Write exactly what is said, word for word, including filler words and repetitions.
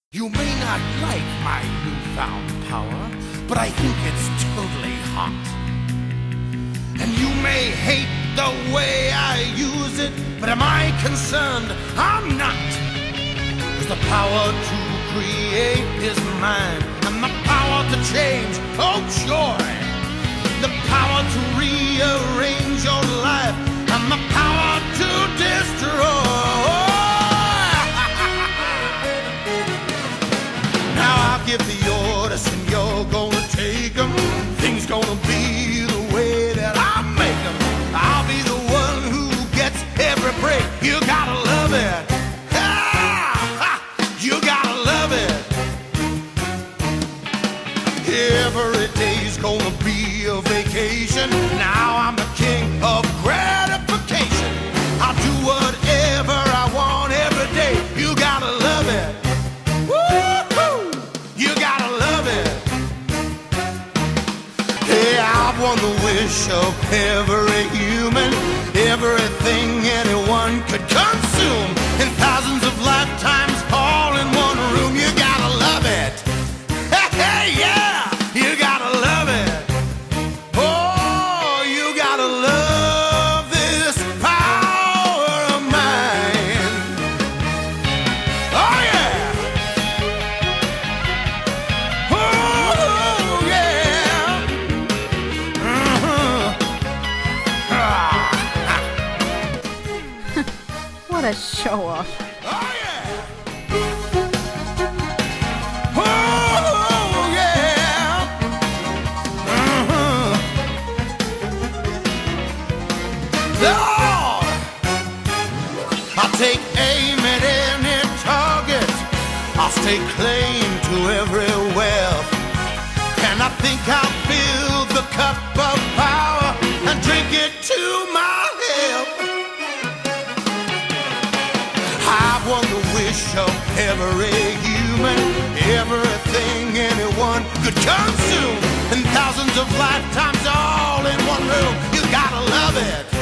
You may not like my newfound power, but I think it's totally hot. And you may hate the way I use it, but am I concerned? I'm not. 'Cause the power to create is mine, and the power to change, oh joy. The power to rearrange your life, and the power to destroy. Give the orders and you're gonna take them. Things gonna be the way that I make them. I'll be the one who gets every break. You gotta love it. Ah, ha, you gotta love it. Every day's gonna be a vacation. Now I'm the king of gratification. I'll do whatever I want every day. You gotta love it. Won the wish of every human, everything anyone could consume in thousands of lifetimes, all in one room. You gotta love it. Hey, hey, yeah, you gotta love it. Oh, you gotta love this power of mine. Oh yeah. Oh yeah. What a show-off. Oh, yeah! Oh, yeah! Uh-huh. Lord! I'll take aim at any target. I'll stake claim to every wealth. And I think I'll fill the cup of power and drink it to my health. I've won the wish of every human, everything anyone could consume in thousands of lifetimes, all in one room. You gotta love it.